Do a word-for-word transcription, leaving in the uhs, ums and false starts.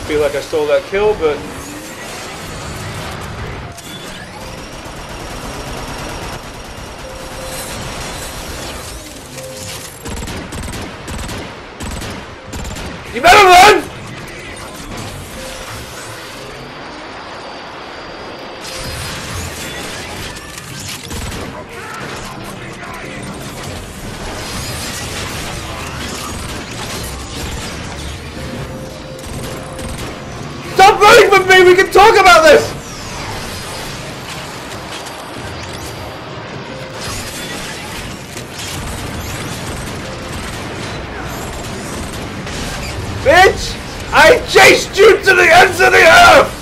feel like I stole that kill, but you better run! Stop running from me! We can talk about this! Bitch! I chased you to the ends of the earth!